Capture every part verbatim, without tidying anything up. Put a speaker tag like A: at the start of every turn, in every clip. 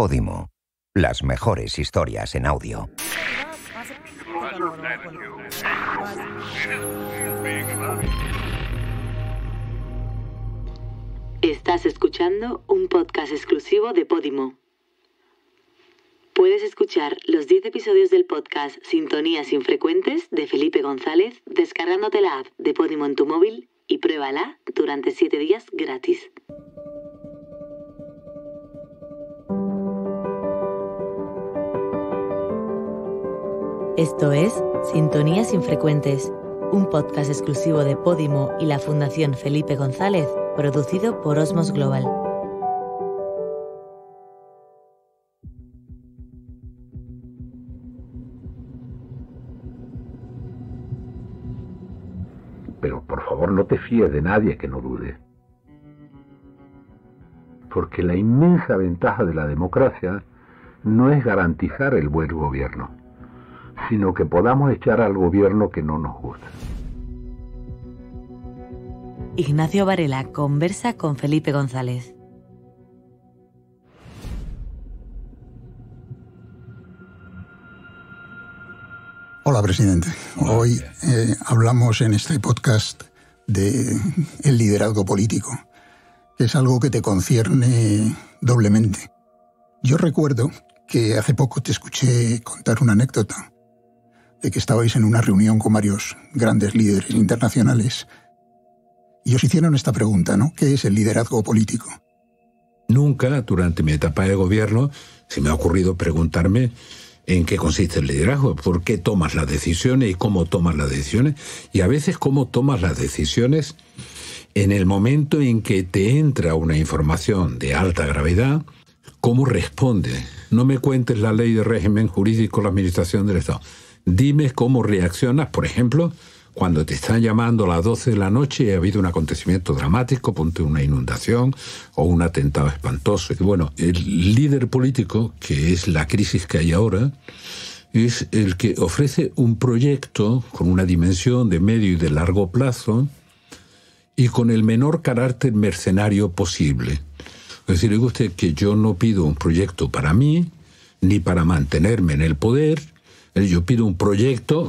A: Podimo, las mejores historias en audio.
B: Estás escuchando un podcast exclusivo de Podimo. Puedes escuchar los diez episodios del podcast Sintonías Infrecuentes de Felipe González descargándote la app de Podimo en tu móvil y pruébala durante siete días gratis. Esto es Sintonías Infrecuentes, un podcast exclusivo de Podimo y la Fundación Felipe González, producido por Osmos Global.
C: Pero por favor no te fíes de nadie que no dude. Porque la inmensa ventaja de la democracia no es garantizar el buen gobierno, sino que podamos echar al gobierno que no nos gusta.
B: Ignacio Varela conversa con Felipe González.
D: Hola, presidente. Hoy eh, hablamos en este podcast de el liderazgo político, que es algo que te concierne doblemente. Yo recuerdo que hace poco te escuché contar una anécdota de que estabais en una reunión con varios grandes líderes internacionales y os hicieron esta pregunta, ¿no? ¿Qué es el liderazgo político?
C: Nunca, durante mi etapa de gobierno, se me ha ocurrido preguntarme en qué consiste el liderazgo, por qué tomas las decisiones y cómo tomas las decisiones, y a veces cómo tomas las decisiones en el momento en que te entra una información de alta gravedad, cómo responde. No me cuentes la ley de régimen jurídico, la administración del Estado. Dime cómo reaccionas, por ejemplo, cuando te están llamando a las doce de la noche y ha habido un acontecimiento dramático, ponte una inundación o un atentado espantoso. Y bueno, el líder político, que es la crisis que hay ahora, es el que ofrece un proyecto con una dimensión de medio y de largo plazo y con el menor carácter mercenario posible. Es decir, digo usted que yo no pido un proyecto para mí, ni para mantenerme en el poder. Yo pido un proyecto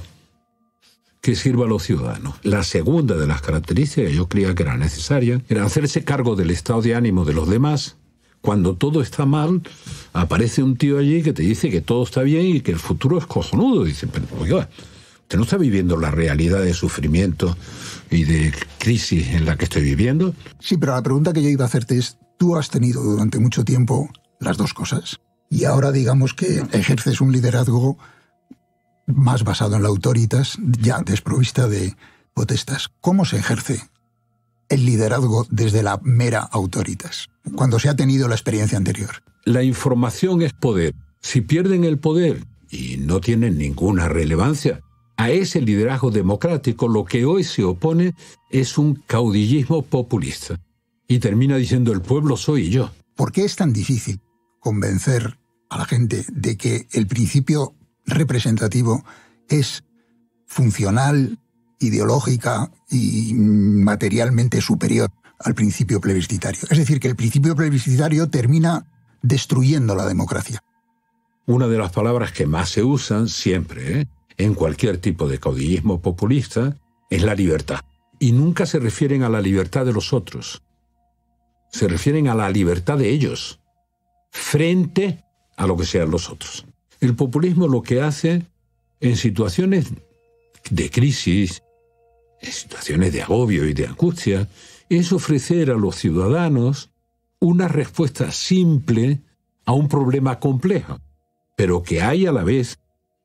C: que sirva a los ciudadanos. La segunda de las características que yo creía que era necesaria era hacerse cargo del estado de ánimo de los demás. Cuando todo está mal, aparece un tío allí que te dice que todo está bien y que el futuro es cojonudo. Dice, pero oiga, usted no está viviendo la realidad de sufrimiento y de crisis en la que estoy viviendo.
D: Sí, pero la pregunta que yo iba a hacerte es, tú has tenido durante mucho tiempo las dos cosas y ahora digamos que ejerces un liderazgo más basado en la autoritas, ya desprovista de potestas. ¿Cómo se ejerce el liderazgo desde la mera autoritas, cuando se ha tenido la experiencia anterior?
C: La información es poder. Si pierden el poder y no tienen ninguna relevancia, a ese liderazgo democrático lo que hoy se opone es un caudillismo populista. Y termina diciendo, el pueblo soy yo.
D: ¿Por qué es tan difícil convencer a la gente de que el principio representativo es funcional, ideológica y materialmente superior al principio plebiscitario? Es decir, que el principio plebiscitario termina destruyendo la democracia.
C: Una de las palabras que más se usan siempre, ¿eh? en cualquier tipo de caudillismo populista, es la libertad. Y nunca se refieren a la libertad de los otros. Se refieren a la libertad de ellos, frente a lo que sean los otros. El populismo lo que hace en situaciones de crisis, en situaciones de agobio y de angustia, es ofrecer a los ciudadanos una respuesta simple a un problema complejo, pero que hay a la vez,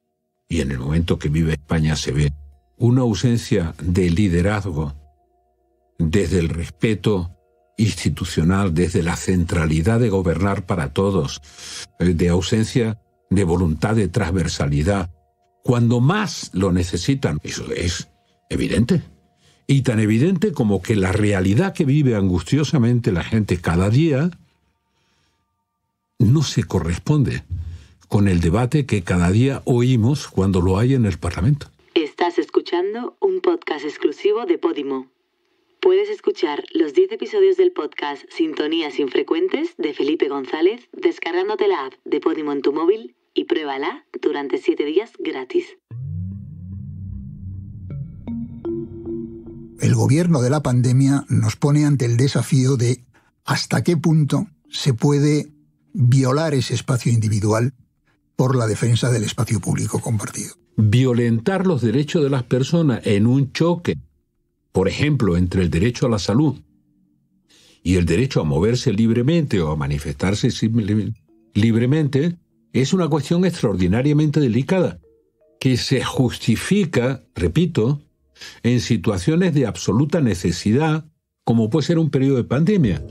C: y en el momento que vive España se ve, una ausencia de liderazgo desde el respeto institucional, desde la centralidad de gobernar para todos, de ausencia de voluntad de transversalidad. Cuando más lo necesitan, eso es evidente. Y tan evidente como que la realidad que vive angustiosamente la gente cada día no se corresponde con el debate que cada día oímos cuando lo hay en el Parlamento.
B: Estás escuchando un podcast exclusivo de Podimo. Puedes escuchar los diez episodios del podcast Sintonías Infrecuentes de Felipe González descargándote la app de Podimo en tu móvil y pruébala durante siete días gratis.
D: El gobierno de la pandemia nos pone ante el desafío de hasta qué punto se puede violar ese espacio individual por la defensa del espacio público compartido.
C: Violentar los derechos de las personas en un choque, por ejemplo, entre el derecho a la salud y el derecho a moverse libremente o a manifestarse libremente, es una cuestión extraordinariamente delicada, que se justifica, repito, en situaciones de absoluta necesidad, como puede ser un periodo de pandemia.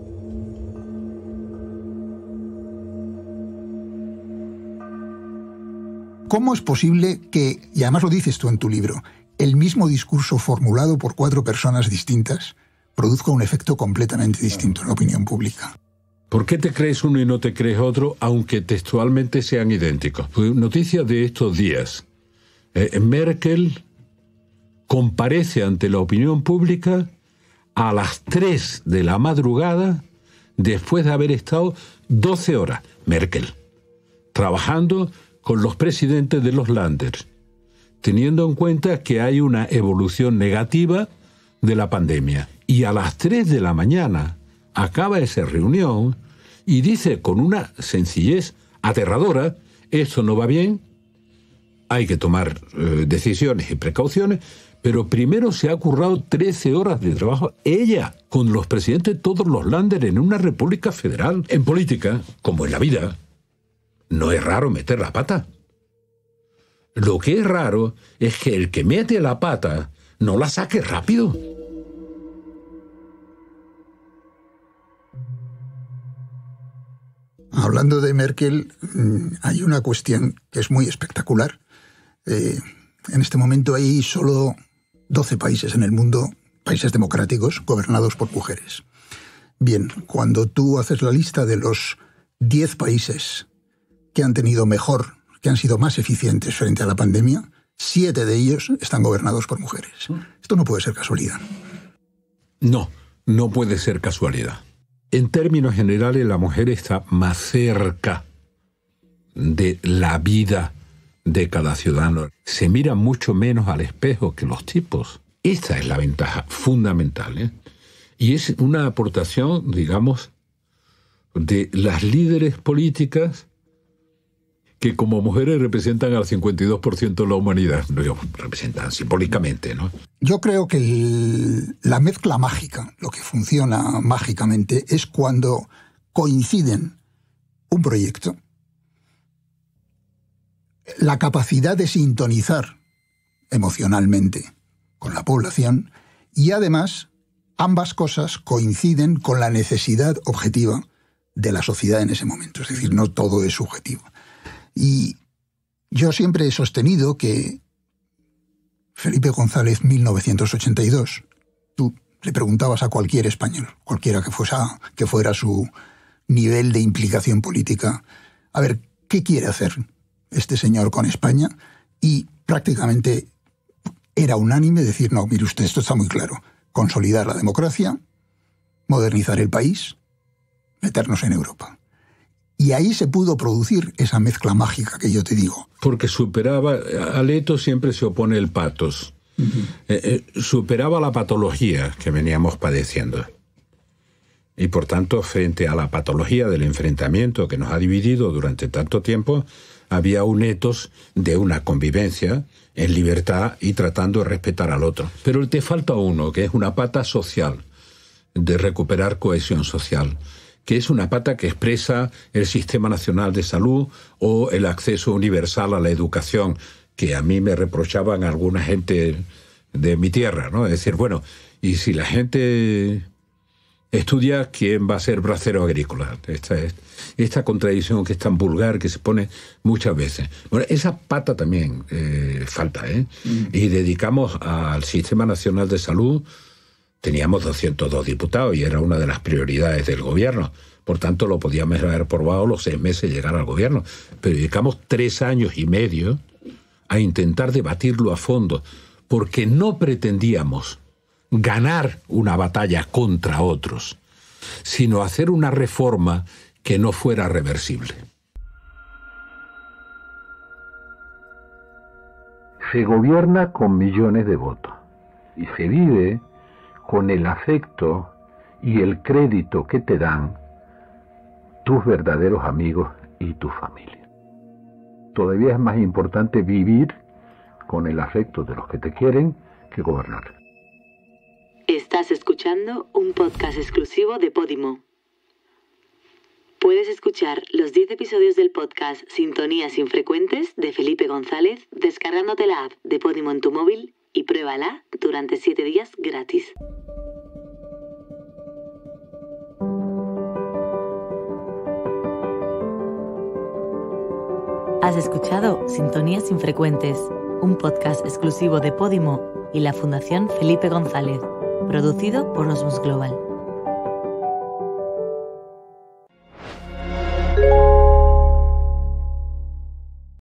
D: ¿Cómo es posible que, y además lo dices tú en tu libro, el mismo discurso formulado por cuatro personas distintas produzca un efecto completamente distinto en la opinión pública?
C: ¿Por qué te crees uno y no te crees otro, aunque textualmente sean idénticos? Pues noticia de estos días. Eh, Merkel comparece ante la opinión pública a las tres de la madrugada después de haber estado doce horas, Merkel, trabajando con los presidentes de los Länder, teniendo en cuenta que hay una evolución negativa de la pandemia. Y a las tres de la mañana acaba esa reunión y dice con una sencillez aterradora, esto no va bien, hay que tomar eh, decisiones y precauciones, pero primero se ha currado trece horas de trabajo ella, con los presidentes de todos los Länder en una república federal. En política, como en la vida, no es raro meter la pata. Lo que es raro es que el que mete la pata no la saque rápido.
D: Hablando de Merkel, hay una cuestión que es muy espectacular. Eh, en este momento hay solo doce países en el mundo, países democráticos, gobernados por mujeres. Bien, cuando tú haces la lista de los diez países que han tenido mejor, que han sido más eficientes frente a la pandemia, siete de ellos están gobernados por mujeres. Esto no puede ser casualidad.
C: No, no puede ser casualidad. En términos generales, la mujer está más cerca de la vida de cada ciudadano. Se mira mucho menos al espejo que los tipos. Esta es la ventaja fundamental, ¿eh? Y es una aportación, digamos, de las líderes políticas que como mujeres representan al cincuenta y dos por ciento de la humanidad. Representan simbólicamente, ¿no?
D: Yo creo que el, la mezcla mágica, lo que funciona mágicamente, es cuando coinciden un proyecto, la capacidad de sintonizar emocionalmente con la población y además ambas cosas coinciden con la necesidad objetiva de la sociedad en ese momento. Es decir, no todo es subjetivo. Y yo siempre he sostenido que Felipe González, mil novecientos ochenta y dos, tú le preguntabas a cualquier español, cualquiera que, fuera, que fuera su nivel de implicación política, a ver, ¿qué quiere hacer este señor con España? Y prácticamente era unánime decir, no, mire usted, esto está muy claro, consolidar la democracia, modernizar el país, meternos en Europa. Y ahí se pudo producir esa mezcla mágica que yo te digo.
C: Porque superaba, a Leto siempre se opone el patos. Uh-huh. eh, eh, superaba la patología que veníamos padeciendo. Y por tanto, frente a la patología del enfrentamiento que nos ha dividido durante tanto tiempo, había un ethos de una convivencia en libertad y tratando de respetar al otro. Pero te falta uno, que es una pata social, de recuperar cohesión social, que es una pata que expresa el Sistema Nacional de Salud o el acceso universal a la educación, que a mí me reprochaban alguna gente de mi tierra, ¿no? Es decir, bueno, y si la gente estudia, ¿quién va a ser bracero agrícola? Esta, esta contradicción que es tan vulgar, que se pone muchas veces. Bueno, esa pata también eh, falta, ¿eh? Mm. Y dedicamos al Sistema Nacional de Salud. Teníamos doscientos dos diputados y era una de las prioridades del gobierno. Por tanto, lo podíamos haber probado los seis meses llegar al gobierno. Pero dedicamos tres años y medio a intentar debatirlo a fondo, porque no pretendíamos ganar una batalla contra otros, sino hacer una reforma que no fuera reversible. Se gobierna con millones de votos y se vive con el afecto y el crédito que te dan tus verdaderos amigos y tu familia. Todavía es más importante vivir con el afecto de los que te quieren que gobernar.
B: Estás escuchando un podcast exclusivo de Podimo. Puedes escuchar los diez episodios del podcast Sintonías Infrecuentes de Felipe González descargándote la app de Podimo en tu móvil y pruébala durante siete días gratis. Has escuchado Sintonías Infrecuentes, un podcast exclusivo de Podimo y la Fundación Felipe González, producido por Osmos Global.